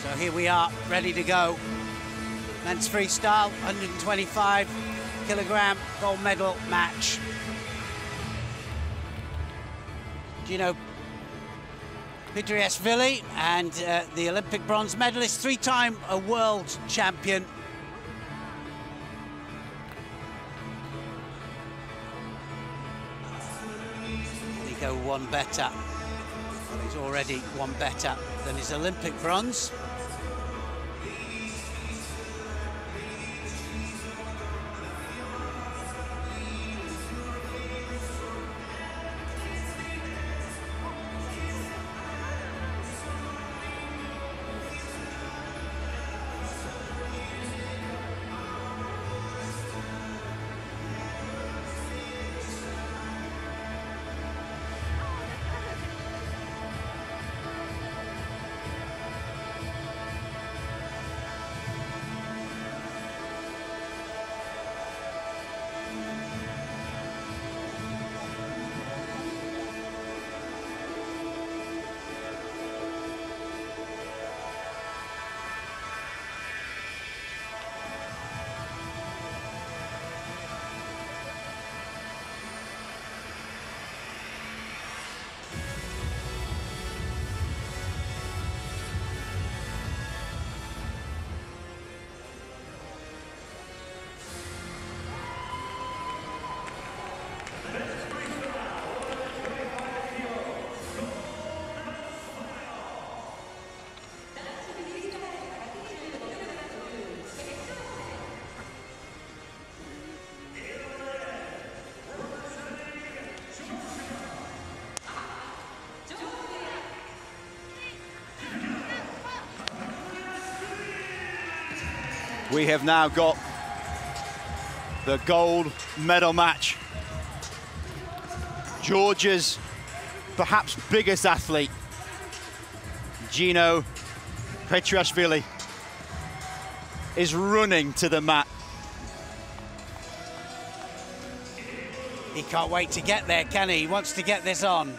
So here we are, ready to go. Men's freestyle, 125 kilogram gold medal match. Geno Petriashvili and the Olympic bronze medalist, three-time world champion. Did he go one better? Well, he's already one better than his Olympic bronze. We have now got the gold medal match. Georgia's perhaps biggest athlete, Geno Petriashvili, is running to the mat. He can't wait to get there, can he? He wants to get this on.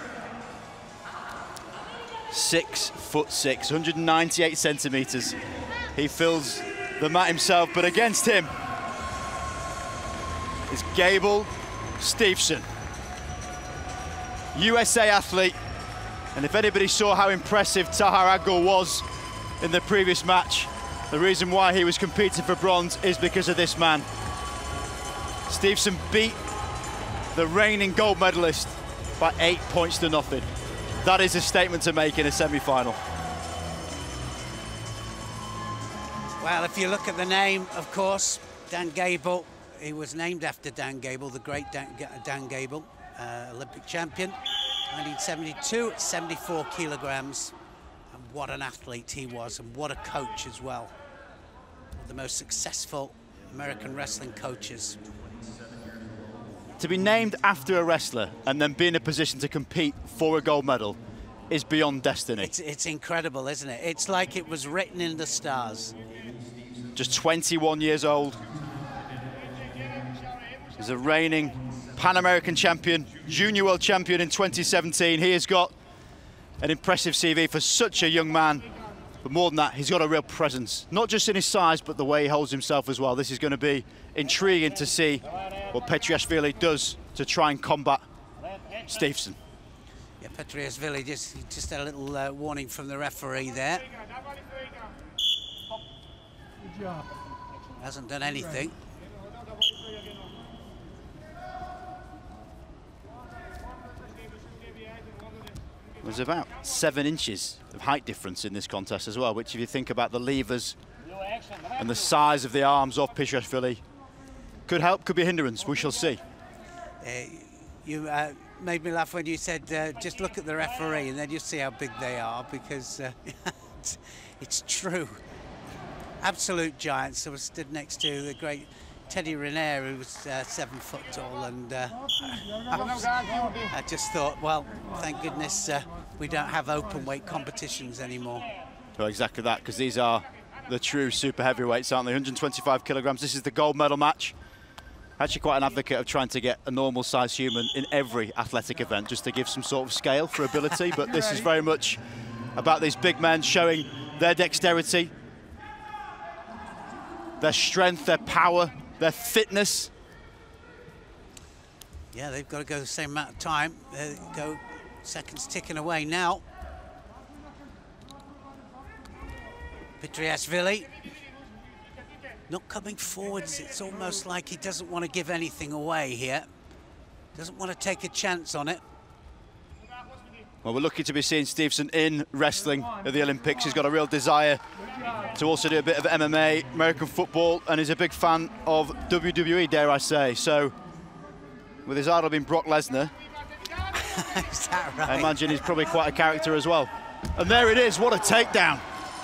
6'6", 198 centimeters. He fills the mat himself, but against him is Gable Steveson, USA athlete. And if anybody saw how impressive Tahar Agul was in the previous match, the reason why he was competing for bronze is because of this man. Steveson beat the reigning gold medalist by 8 points to nothing. That is a statement to make in a semi-final. Well, if you look at the name, of course, Dan Gable, he was named after Dan Gable, the great Dan Gable, Olympic champion, 1972 at 74 kilograms. And what an athlete he was, and what a coach as well. One of the most successful American wrestling coaches. To be named after a wrestler and then be in a position to compete for a gold medal is beyond destiny. It's incredible, isn't it? It's like it was written in the stars. Just 21 years old. He's a reigning Pan-American champion, junior world champion in 2017. He has got an impressive CV for such a young man. But more than that, he's got a real presence, not just in his size, but the way he holds himself as well. This is going to be intriguing to see what Petriashvili does to try and combat Steveson. Yeah, Petriashvili just had a little warning from the referee there. Hasn't done anything. There's about 7 inches of height difference in this contest as well, which if you think about the levers and the size of the arms of Petriashvili, could help, could be a hindrance. We shall see. You made me laugh when you said, just look at the referee and then you see how big they are, because it's true. Absolute giants. I was stood next to the great Teddy Riner, who was 7 foot tall, and I just thought, well, thank goodness we don't have open weight competitions anymore. Well, exactly that, because these are the true super heavyweights, aren't they? 125 kilograms. This is the gold medal match. Actually quite an advocate of trying to get a normal size human in every athletic event, just to give some sort of scale for ability, but this is very much about these big men showing their dexterity, their strength, their power, their fitness. Yeah, they've got to go the same amount of time. There you go, seconds ticking away now. Petriashvili not coming forwards. It's almost like he doesn't want to give anything away here. Doesn't want to take a chance on it. Well, we're lucky to be seeing Steveson in wrestling at the Olympics. He's got a real desire to also do a bit of MMA, American football, and he's a big fan of WWE, dare I say. So, with his idol being Brock Lesnar, is that right? I imagine he's probably quite a character as well. And there it is, what a takedown.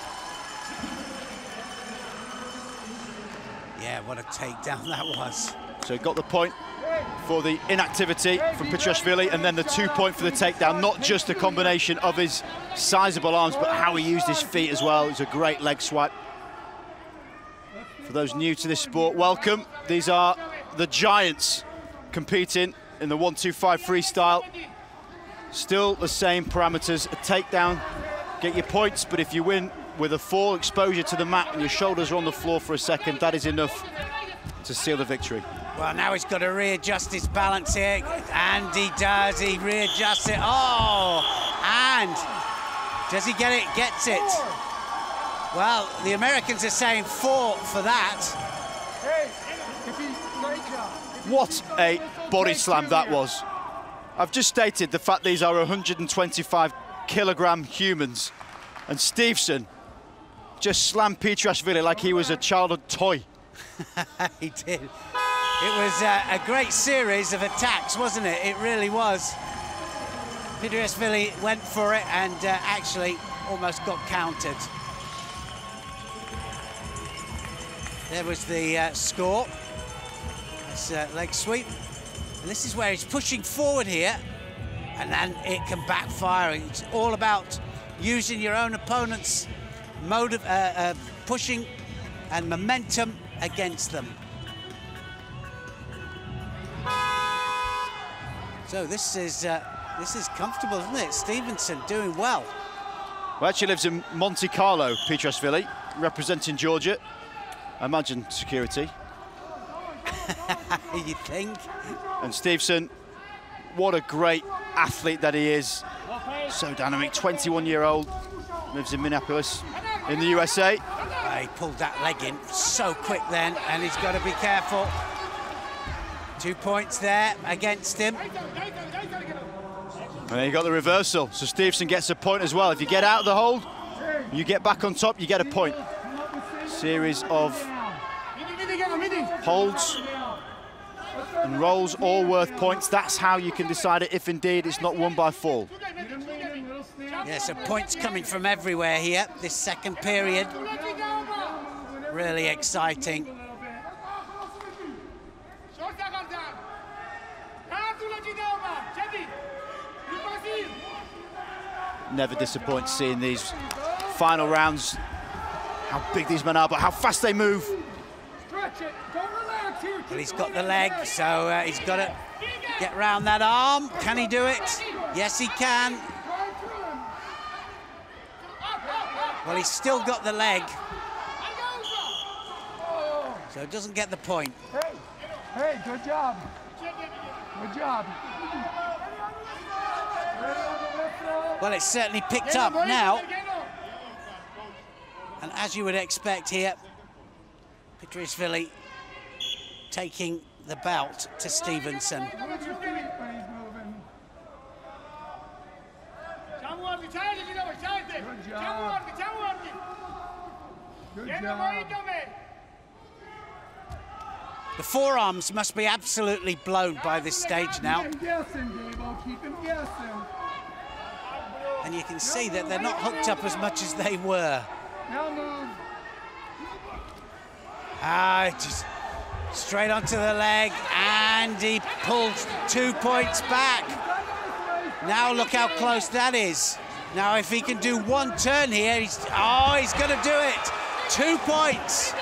Yeah, what a takedown that was. So he got the point for the inactivity from Petriashvili, and then the 2 point for the takedown. Not just a combination of his sizable arms, but how he used his feet as well. It was a great leg swipe. For those new to this sport, welcome. These are the giants competing in the 1-2-5 freestyle. Still the same parameters. A takedown, get your points, but if you win with a full exposure to the mat and your shoulders are on the floor for a second, that is enough to seal the victory. Well, now he's got to readjust his balance here, and he does. He readjusts it. Oh, and does he get it? Gets it. Well, the Americans are saying 4 for that. What a body slam that was. I've just stated the fact these are 125 kilogram humans, and Steveson just slammed Petriashvili like he was a childhood toy. He did. It was a great series of attacks, wasn't it? It really was. Petriashvili went for it and actually almost got countered. There was the score. It's leg sweep. And this is where he's pushing forward here, and then it can backfire. It's all about using your own opponent's mode of pushing and momentum against them. So this is comfortable, isn't it? Steveson doing well. Well, actually lives in Monte Carlo, Petriashvili, representing Georgia. I imagine security. You think? And Steveson, what a great athlete that he is. So dynamic, 21-year-old, lives in Minneapolis, in the USA. He pulled that leg in so quick then, and he's got to be careful. 2 points there against him. And then you got the reversal, so Steveson gets a point as well. If you get out of the hold, you get back on top, you get a point. Series of holds and rolls, all worth points. That's how you can decide it, if indeed it's not won by fall. Yeah, so points coming from everywhere here, this second period. Really exciting. Never disappoints seeing these final rounds, how big these men are, but how fast they move. Well, he's got the leg, so he's got to get round that arm. Can he do it? Yes, he can. Well, he's still got the leg, so doesn't get the point. Hey, good job. Good job. Well, it's certainly picked up now. And as you would expect here, Petriashvili taking the bout to Steveson. Good job. The forearms must be absolutely blown by this stage now. Keep him guessing, Gable. Keep him guessing. And you can see that they're not hooked up as much as they were. Just straight onto the leg, and he pulled 2 points back. Now look how close that is. Now if he can do one turn here, he's gonna do it. 2 points.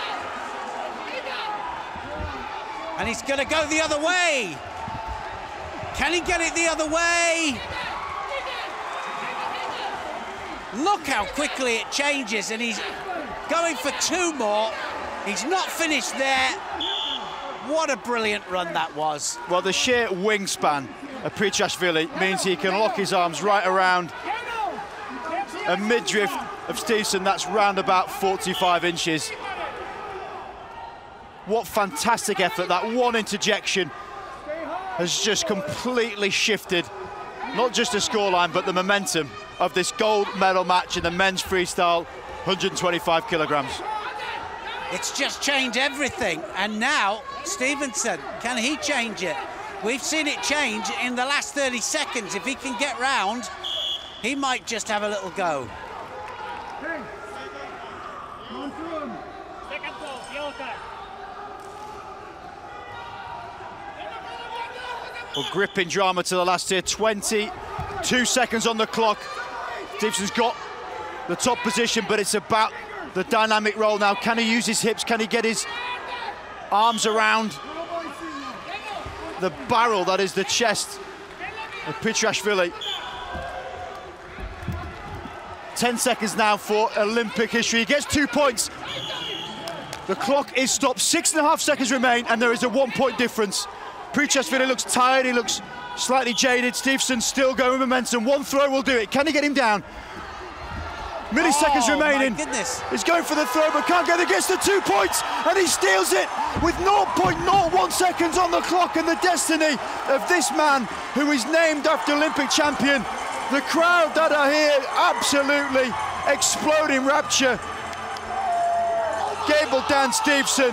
And he's gonna go the other way. Can he get it the other way? Look how quickly it changes, and he's going for 2 more. He's not finished there. What a brilliant run that was. Well, the sheer wingspan of Petriashvili means he can lock his arms right around a midriff of Steveson that's round about 45 inches. What fantastic effort. That one interjection has just completely shifted not just the scoreline, but the momentum of this gold medal match in the men's freestyle 125 kilograms. It's just changed everything, and now Steveson, can he change it? We've seen it change in the last 30 seconds. If he can get round, he might just have a little go. Hey, going through him. Well, gripping drama to the last here. 22 seconds on the clock. Steveson's got the top position, but it's about the dynamic roll now. Can he use his hips? Can he get his arms around the barrel that is the chest of Petriashvili? 10 seconds now for Olympic history. He gets 2 points. The clock is stopped. 6.5 seconds remain, and there is a 1-point difference. Petriashvili looks tired. He looks slightly jaded. Steveson still going with momentum. One throw will do it. Can he get him down? Milliseconds remaining. My goodness. He's going for the throw, but can't get it. Gets the 2 points, and he steals it with 0.01 seconds on the clock. And the destiny of this man, who is named after Olympic champion. The crowd that are here absolutely exploding rapture. Gable Steveson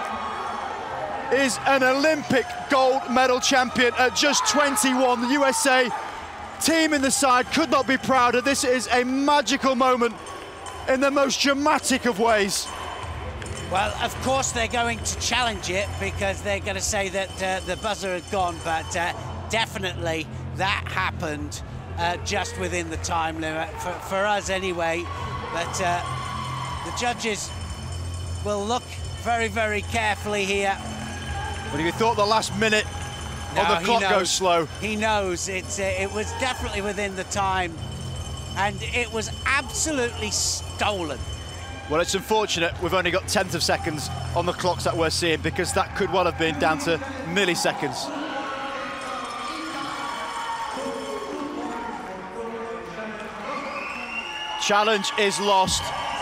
is an Olympic gold medal champion at just 21. The USA team in the side could not be prouder. This is a magical moment in the most dramatic of ways. Well, of course they're going to challenge it because they're going to say that the buzzer had gone, but definitely that happened just within the time limit, for us anyway. But the judges will look very, very carefully here. But if you thought the last minute on the clock goes slow. He knows it was definitely within the time, and it was absolutely stolen. Well, it's unfortunate we've only got 10th of seconds on the clocks that we're seeing, because that could well have been down to milliseconds. Challenge is lost.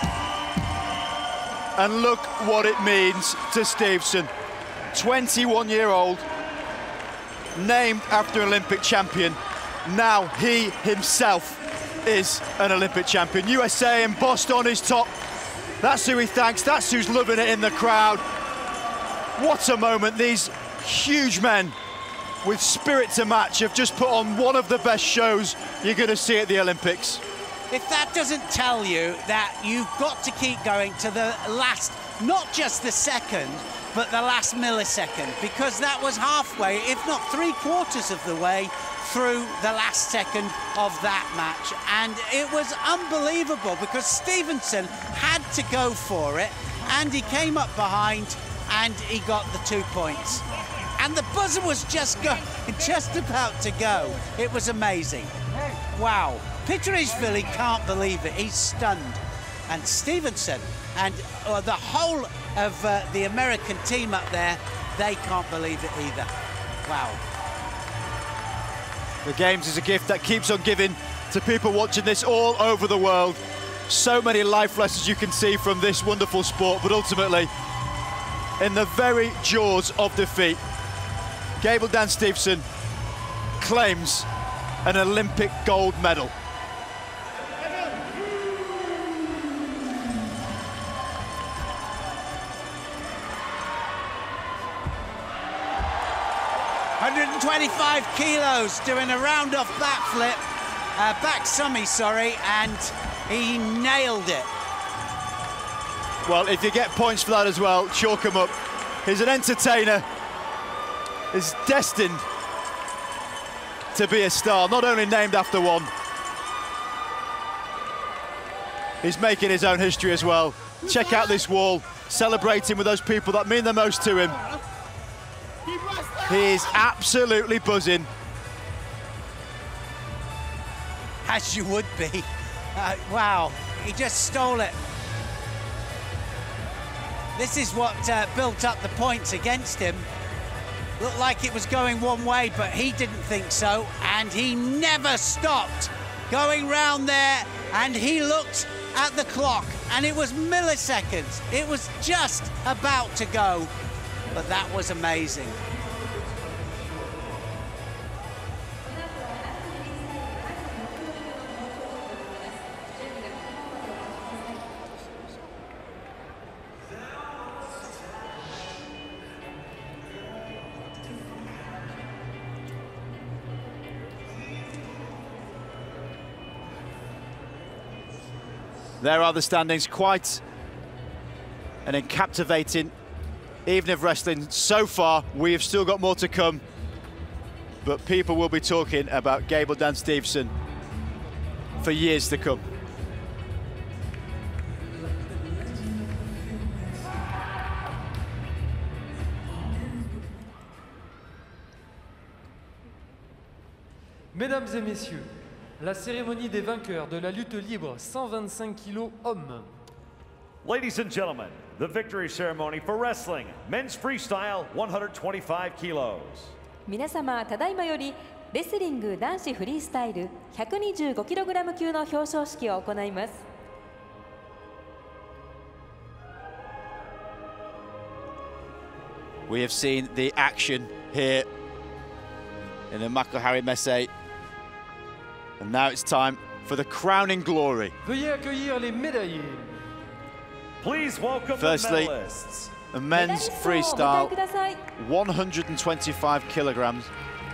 And look what it means to Steveson. 21-year-old, named after Olympic champion. Now he himself is an Olympic champion. USA embossed on his top. That's who he thanks, that's who's loving it in the crowd. What a moment. These huge men with spirit to match have just put on one of the best shows you're going to see at the Olympics. If that doesn't tell you that you've got to keep going to the last, not just the second, but the last millisecond, because that was halfway, if not 3/4 of the way through the last second of that match. And it was unbelievable because Steveson had to go for it, and he came up behind and he got the 2 points. And the buzzer was just about to go. It was amazing. Wow. Petriashvili can't believe it. He's stunned. And Steveson and the whole of the American team up there, they can't believe it either. Wow. The Games is a gift that keeps on giving to people watching this all over the world. So many life lessons you can see from this wonderful sport, but ultimately, in the very jaws of defeat, Gable Steveson claims an Olympic gold medal. .25 kilos, doing a round off backflip, back summy, sorry, and he nailed it. Well, if you get points for that as well, chalk him up. He's an entertainer. He's destined to be a star, not only named after one. He's making his own history as well. Check out this wall, celebrating with those people that mean the most to him. He is absolutely buzzing. As you would be. Wow, he just stole it. This is what built up the points against him. Looked like it was going one way, but he didn't think so, and he never stopped going round there, and he looked at the clock, and it was milliseconds. It was just about to go, but that was amazing. There are the standings, quite an captivating evening of wrestling so far. We have still got more to come, but people will be talking about Gable Dan Steveson for years to come. Mesdames et messieurs, la cérémonie des vainqueurs de la lutte libre 125 kg hommes. Ladies and gentlemen, the victory ceremony for wrestling, men's freestyle 125 kilos. 皆様、ただいまよりレスリング男子フリースタイル 125kg 級の表彰式を行います。 We have seen the action here in the Makohari Messe. And now it's time for the crowning glory. Veuillez accueillir les médaillés. Please welcome Firstly, the medalists. The men's freestyle, 125 kilograms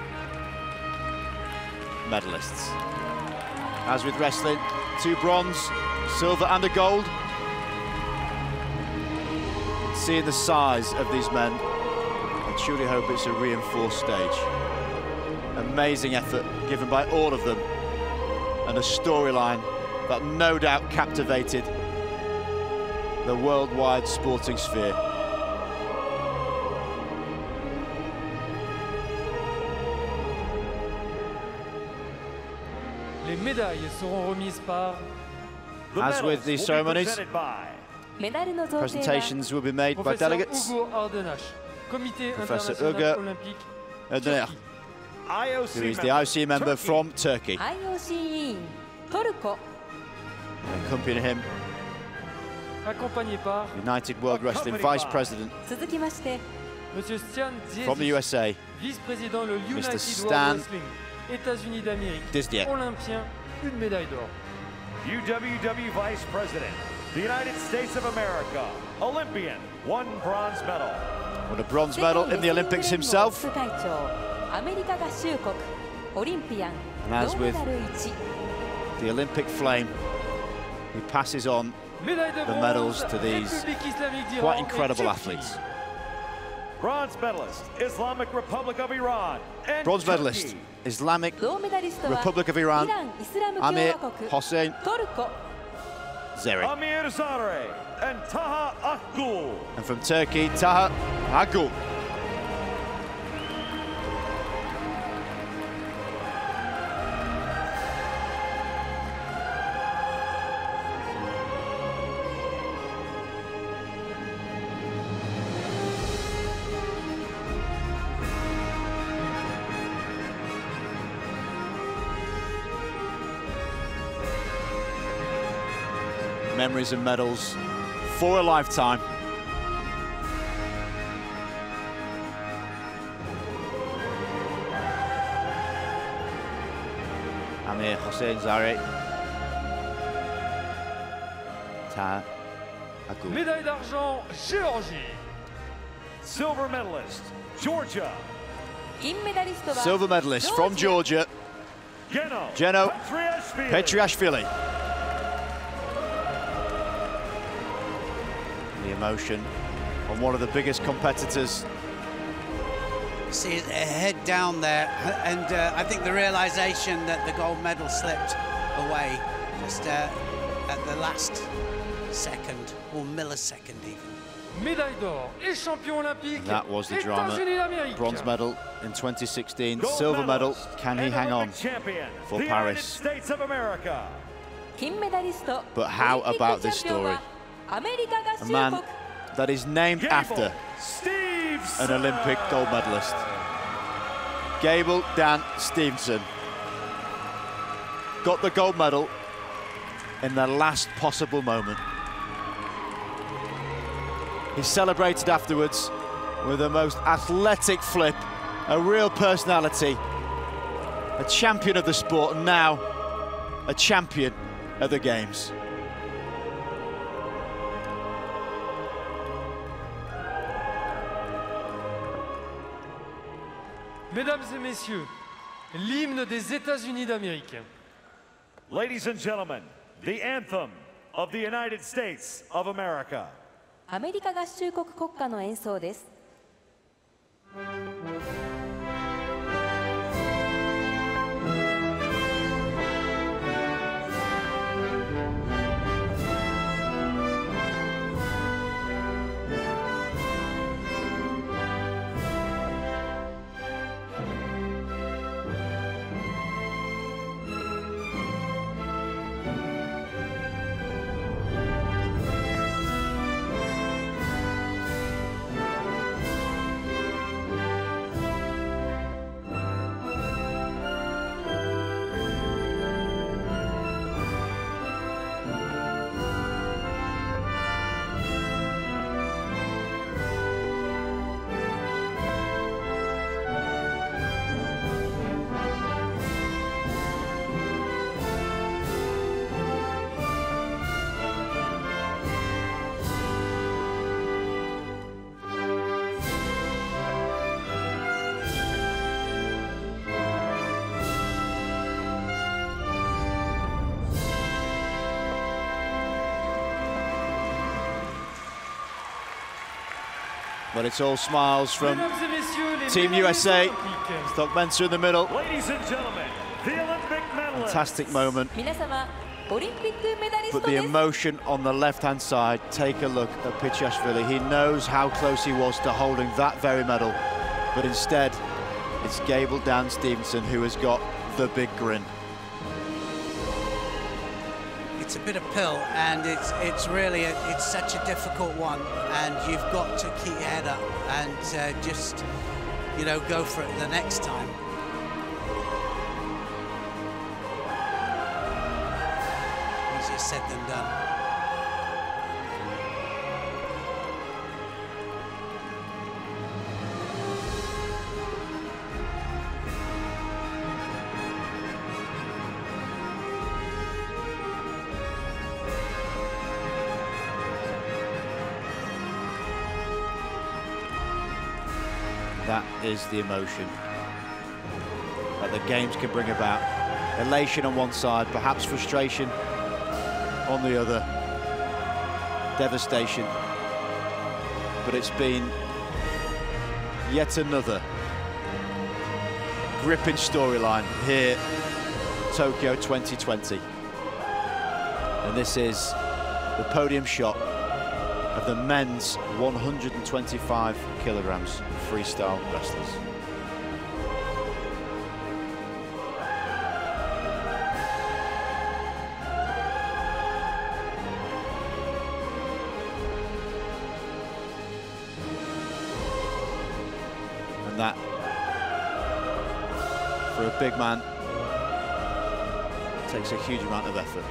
medalists. As with wrestling, 2 bronze, silver and a gold. Seeing the size of these men, I truly hope it's a reinforced stage. Amazing effort given by all of them, and a storyline that no doubt captivated the worldwide sporting sphere. Les médailles seront remises par. As with these ceremonies, presentations will be made by delegates. Professor Ugo Ardenash, who is the IOC member from Turkey. Accompanying him, United World Wrestling Vice President from the USA, Mr. Stan Disdiak. UWW Vice President, the United States of America, Olympian, 1 bronze medal. Won a bronze medal in the Olympics himself. And as with the Olympic flame, he passes on the medals to these quite incredible athletes. Bronze medalist, Islamic Republic of Iran. Bronze medalist, Islamic Republic of Iran, Amir Hossein Zeri. Amir Zare and Taha Akgul. And from Turkey, Taha Akgul. Memories and medals for a lifetime. Amir Hossein Zari. Taha Akgul. Médaille d'argent, Géorgie. Silver medalist, Georgia. Silver medalist from Georgia, Geno Petriashvili. The emotion on one of the biggest competitors. You see his head down there, and I think the realization that the gold medal slipped away just at the last second, or millisecond even. Médaille d'or et champion olympique. That was the drama. Bronze medal in 2016, silver medal. Can he hang on for Paris? States of America. But how about this story? A man that is named after an Olympic gold medalist. Gable Dan Steveson got the gold medal in the last possible moment. He celebrated afterwards with the most athletic flip, a real personality, a champion of the sport, and now a champion at the Games. Mesdames et messieurs, l'hymne des États-Unis d'Amérique. Ladies and gentlemen, the anthem of the United States of America. アメリカ合衆国国歌の演奏です。 But it's all smiles from Team USA. Stock Mensah in the middle. Ladies and gentlemen, the Olympic medalist. Fantastic moment. But the emotion on the left-hand side, take a look at Petriashvili. He knows how close he was to holding that very medal. But instead, it's Gable Dan Steveson who has got the big grin. It's a bit of pill, and it's really it's such a difficult one, and you've got to keep your head up and just, you know, go for it the next time. Easier said than done. That is the emotion that the Games can bring about. Elation on one side, perhaps frustration on the other, devastation. But it's been yet another gripping storyline here, Tokyo 2020. And this is the podium shot of the men's 125 kilograms freestyle wrestlers. And that, for a big man, takes a huge amount of effort.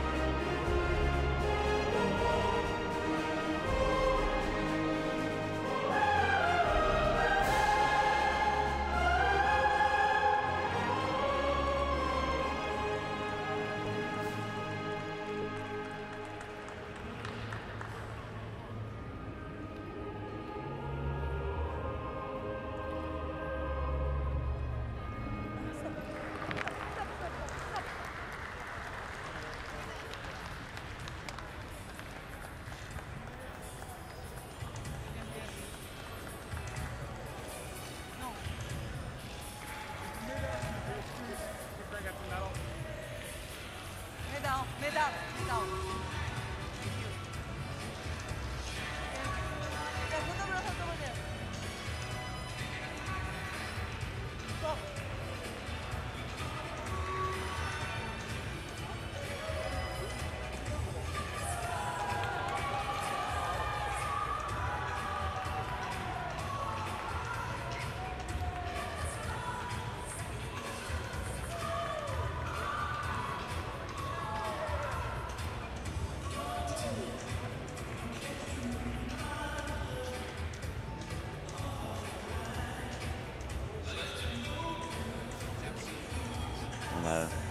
No.